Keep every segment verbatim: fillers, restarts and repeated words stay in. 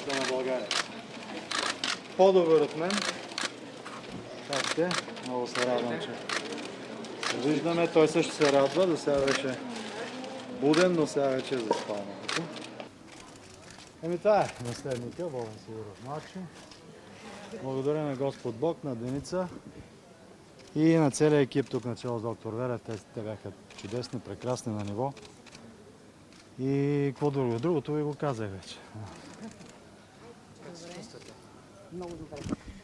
историята на България. По-добър от мен. Как сте? Много се радвам, че се виждаме. Той също се радва. До сега вече буден, но сега вече е заспал малко. Еми това е наследника, Волен Сидеров младши. Благодаря на Господ Бог, на Деница и на целия екип тук начало с доктор Вера. Те, те бяха чудесни, прекрасни на ниво. И какво друго? Другото ви го казах вече. Много добре.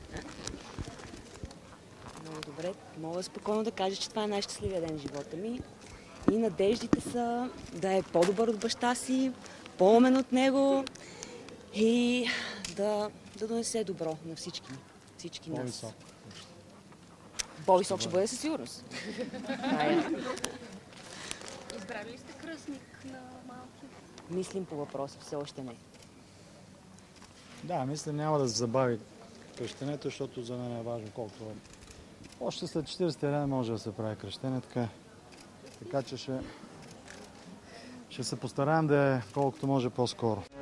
Много добре. Мога спокойно да кажа, че това е най-щастливия ден в живота ми. И надеждите са да е по-добър от баща си, по-умен от него и да, да донесе добро на всички, всички нас. По-висок. По-висок ще бъде със сигурност. Избрали ли сте кръстник на малки? Мислим по въпроса, все още не. Да, мисля, няма да се забави кръщенето, защото за мен е важно колкото е. Още след четиридесет дена може да се прави кръщене, така, така че ще, ще се постараем да е колкото може по-скоро.